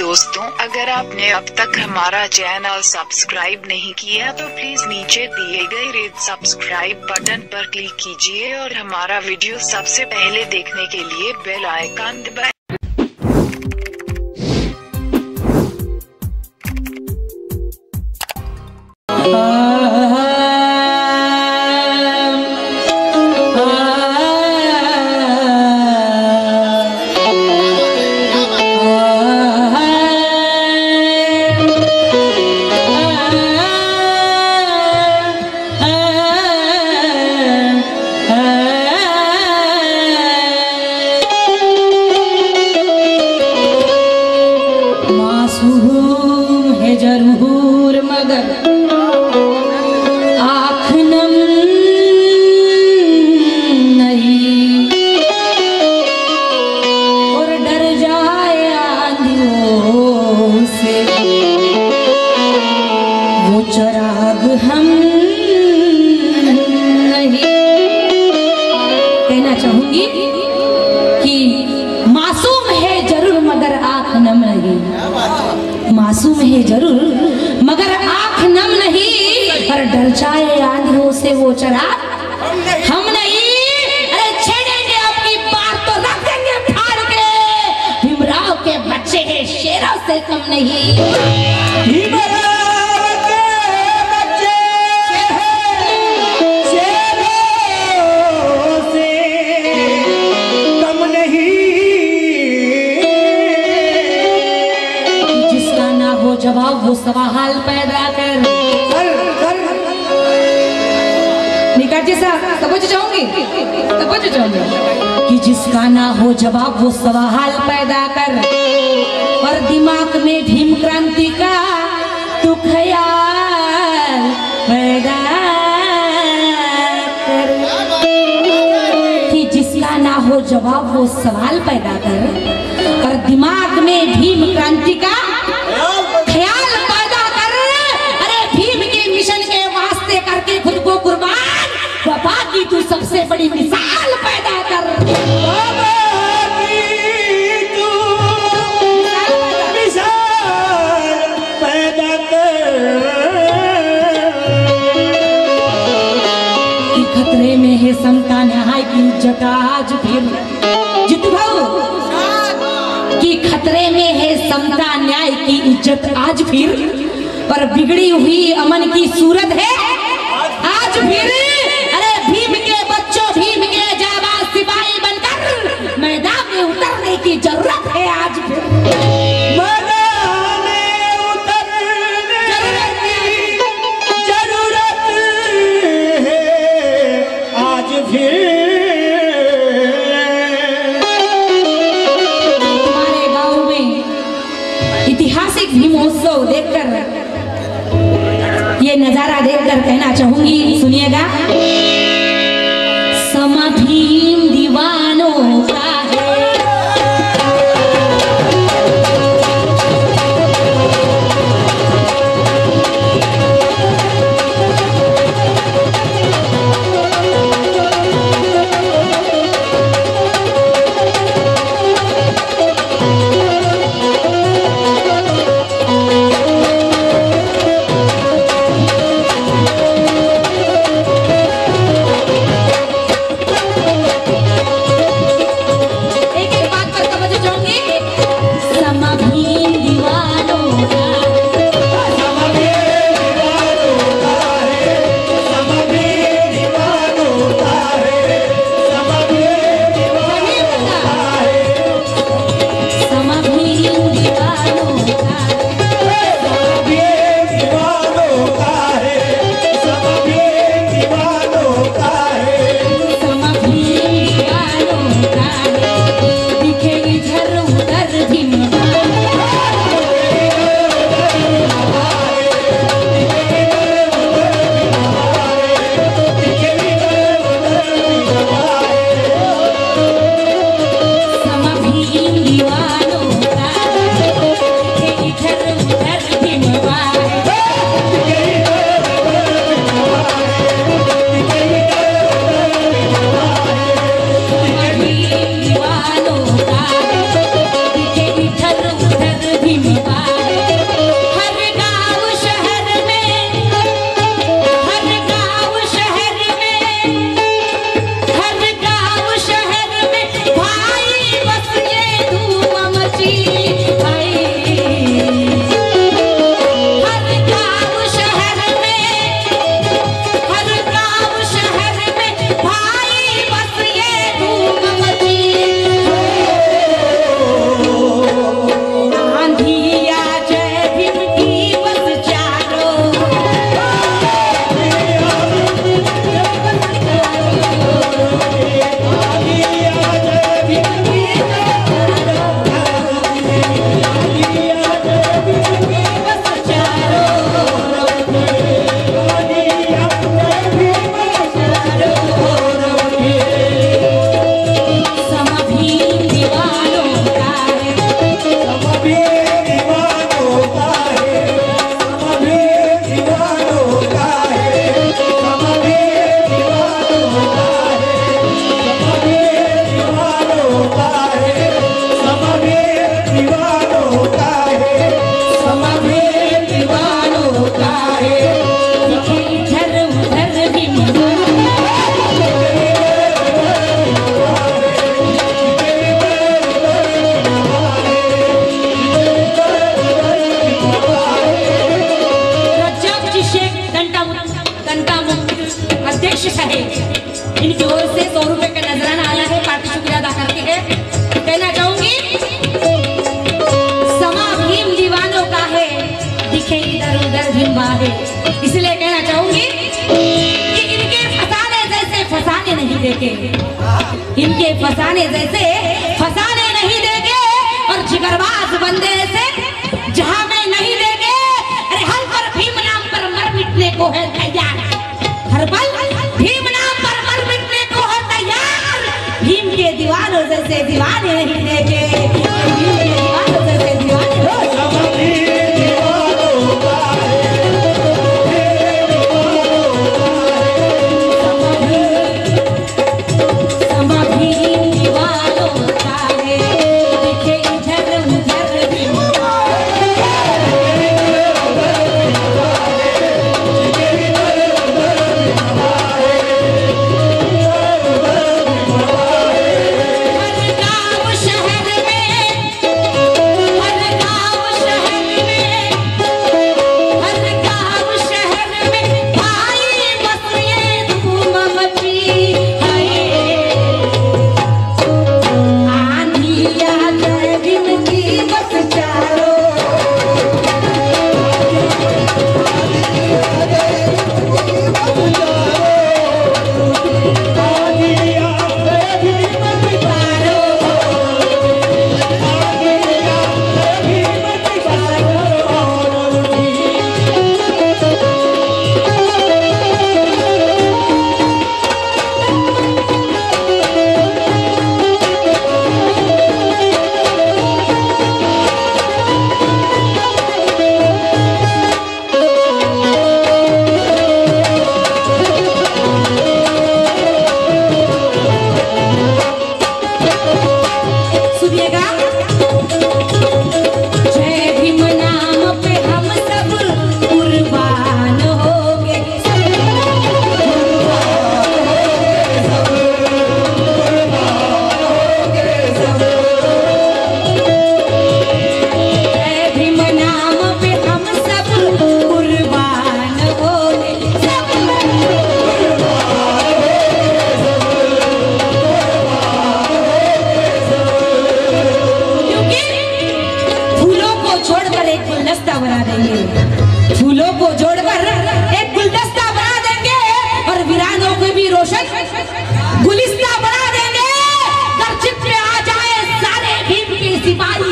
दोस्तों, अगर आपने अब तक हमारा चैनल सब्सक्राइब नहीं किया तो प्लीज नीचे दिए गए रेड सब्सक्राइब बटन पर क्लिक कीजिए और हमारा वीडियो सबसे पहले देखने के लिए बेल आइकन दबाएं। मासूम है जरूर मगर आँख नम नहीं, और डर जाए आंधियों से वो चराग हम नहीं। कहना चाहूंगी कि मासूम है जरूर मगर आँख नम नहीं, मासूम है जरूर मगर आँख नम नहीं, पर डर जाए आंधियों से वो चराग हम नहीं। अरे छेड़ेंगे आपकी बात तो रख देंगे फाड़ के, भीमराव के बच्चे हैं शेरों से कम नहीं। भीमराव के बच्चे शेरों से कम नहीं। जिसका ना हो जवाब वो सवाल पैदा कर। निकट जैसा समझ जाऊंगी कि जिसका ना हो जवाब वो सवाल पैदा कर, और दिमाग में भीम क्रांति का तू ख्याल पैदा कर। कि जिसका ना हो जवाब वो सवाल पैदा कर, और दिमाग में भीम क्रांति का ख्याल पैदा कर। अरे भीम के मिशन के वास्ते करके खुद को कुर्बान, वफा की तू सबसे बड़ी मिसाल पैदा कर। मिसाल पैदा कर। कि खतरे में है समता न्याय की इज्जत आज फिर। जितू भाऊ, कि खतरे में है समता न्याय की इज्जत आज फिर, पर बिगड़ी हुई अमन की सूरत है आज फिर। अरे भीम के बच्चों, भीम के जाबाज सिपाही बनकर मैदान में उतरने की जरूरत है आज फिर। मैदान में उतरने की जरूरत है आज फिर। हमारे गांव में ऐतिहासिक भीम महोत्सव देखकर, ये नजारा देखकर कहना चाहूंगी, सुनिएगा। वशिष्ठ है, इनकी ओर से 100 रुपए का नजराना आया है, पार्टी शुक्रिया अदा करती है। कहना चाहूंगी समा भीम दीवानों का है, दिखे इधर उधर भीम है। इसलिए कहना चाहूंगी कि इनके फसाने जैसे फसाने नहीं देंगे, इनके फसाने जैसे फसाने नहीं देंगे, और जिगरबाज बंदे से जहां में नहीं देंगे। अरे हर पर भीम नाम पर मर मिटने को है तैयार, हर पल भीम नाम पर मर मिटने को है तैयार। भीम के दीवानों जैसे दीवाने नहीं देंगे, भीम के दीवानों जैसे दीवाने हो। फूलों को जोड़कर एक गुलदस्ता बना देंगे, और वीरानों को भी रोशन गुलिस्ता बना देंगे। गर्जित में आ जाए सारे भीम के सिपाही,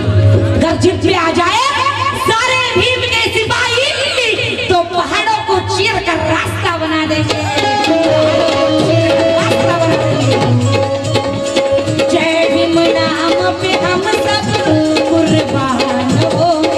गर्जित में आ जाए सारे भीम के सिपाही, तो पहाड़ों को चीर कर रास्ता बना देंगे, रास्ता बना देंगे। जय भीम नाम पे हम सब कुर्बान होंगे।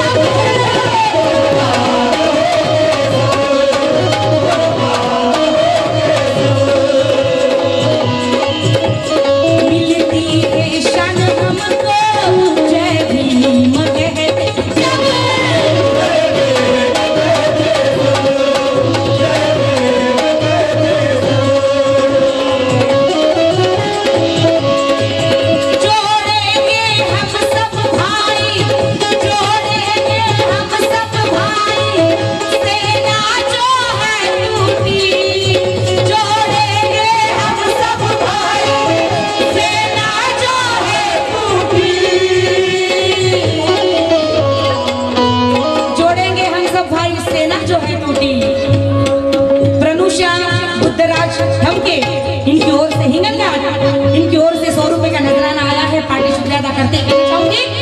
इनकी ओर से हिंगलगढ़, इनकी ओर से 100 रुपए का नजराना आया है, पार्टी शुक्रिया अदा करते कहना चाहूंगी।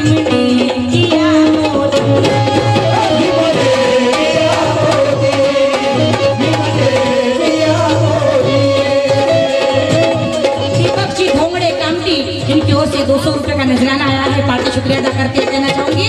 भीमने किया मोदी। दीपक जी धोंगड़े कामटी, इनकी ओर से 200 रुपए का नजराना आया है, पार्टी शुक्रिया अदा करते कहना चाहूंगी।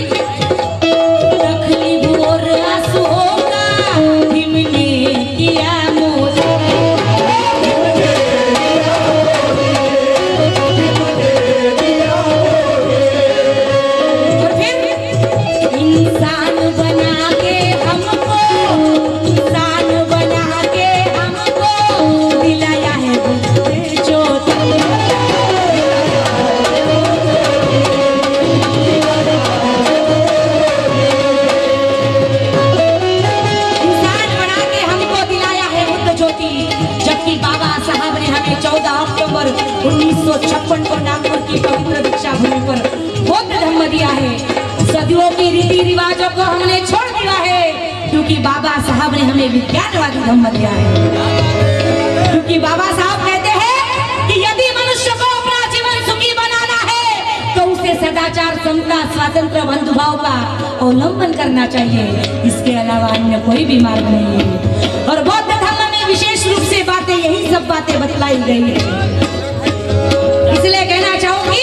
साहब ने हमें 14 अक्टूबर 1956 को नागपुर की पवित्र दीक्षा भूमि पर बौद्ध धर्म दिया है। सदियों की रीति रिवाजों को हमने छोड़ दिया है, क्योंकि बाबा साहब ने हमें विज्ञानवादी धर्म दिया है। क्योंकि बाबा साहब कहते हैं कि यदि मनुष्य को अपना जीवन सुखी बनाना है तो उसे सदाचार, समता, स्वातंत्र, बंधुभाव का अवलंबन करना चाहिए। इसके अलावा अन्य कोई भी मार्ग नहीं है। और बौद्ध धर्म में विशेष रूप से बातें, यही सब बातें बतलाई गई है। इसलिए कहना चाहूंगी,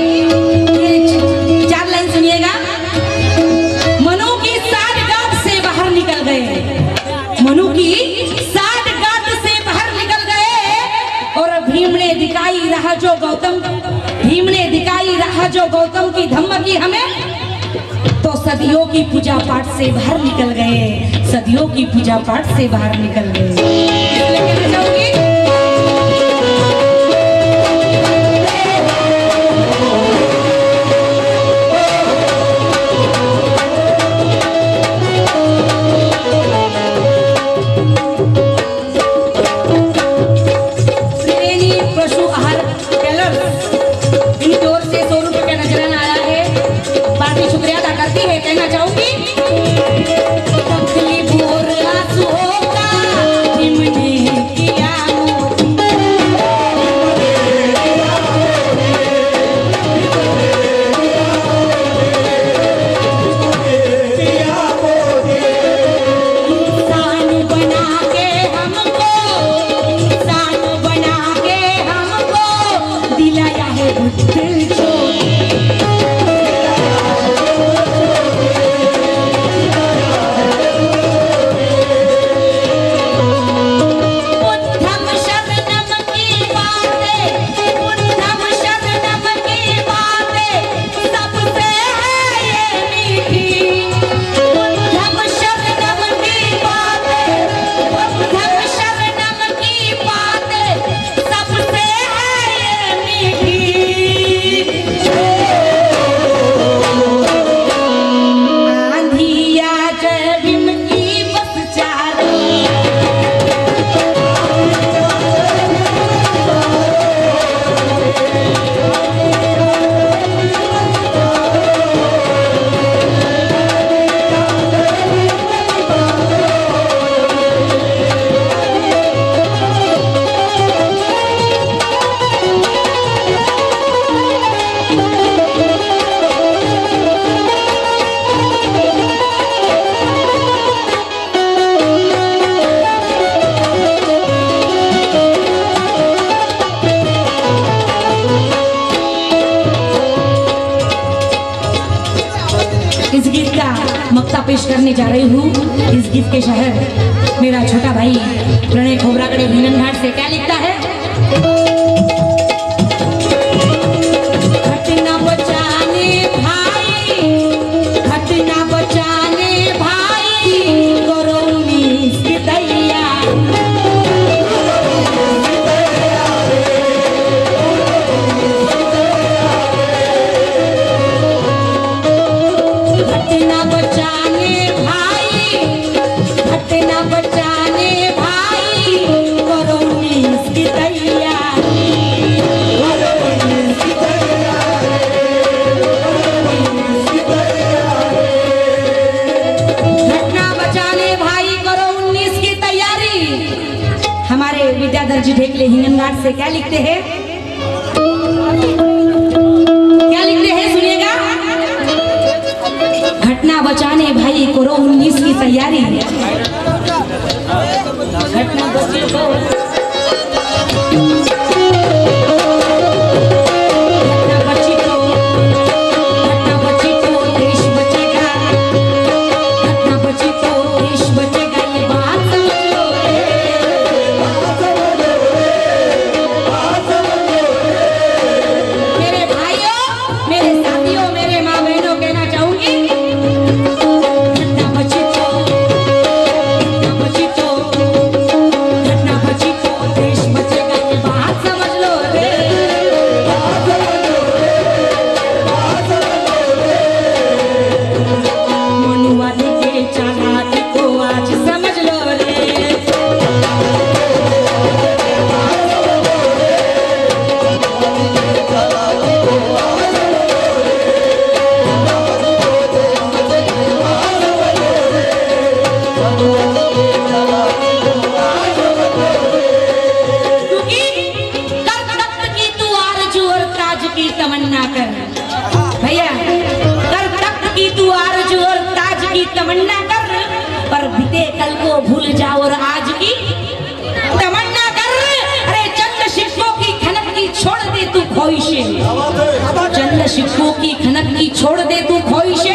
4 लाइन सुनिएगा। मनु की 60 गांठ से बाहर निकल गए, मनु की 60 गांठ से बाहर निकल गए। और भीम ने दिखाई राह जो गौतम, भीम ने दिखाई राह जो गौतम की धम्म की हमें, तो सदियों की पूजा पाठ से बाहर निकल गए, सदियों की पूजा पाठ से बाहर निकल गए। कहना चाहूंगी, त्रिवेणी पशु आहार टेलर, इनकी ओर से 100 रुपए का नजराना आया है, पार्टी शुक्रिया अदा करती है। कहना चाहूंगी, मक्ता पेश करने जा रही हूँ। इस गीत के शहर मेरा छोटा भाई प्रणय खोबरागड़े हिंगन घाट से क्या लिखता है। घटना बचाने भाई, घटना बचाने भाई, करो इसकी तैयारी। घटना बचाने भाई, घटना बचाने भाई, करो इसकी तैयारी। घटना बचाने भाई, करो 19 की तैयारी। हमारे विद्याधर जी ढेकले हिंगन घाट से क्या लिखते हैं, क्या लिखते हैं सुनिएगा। बचाने भाई करो 19 की तैयारी। घटना बची तो देश बचेगा, घटना बची तो देश बचेगा, ये बात समझ लो रे। मेरे भाइयों, मेरे साथियों, मेरे माँ बहनों कहना चाहूंगी, घटना बची तो देश बचेगा, ये बात समझ लो रे। मनुवादी के चालाकी को आज समझ लो रे। तमन्ना कर भैया, कर तख्त की तू आरज़ू और ताज की तमन्ना कर, पर बीते कल को भूल जाओ और आज की तमन्ना कर। अरे चंद सिक्कों की खनक की छोड़ दे तू ख्वाहिशें, चंद सिक्कों की खनक की छोड़ दे तू ख्वाहिशें,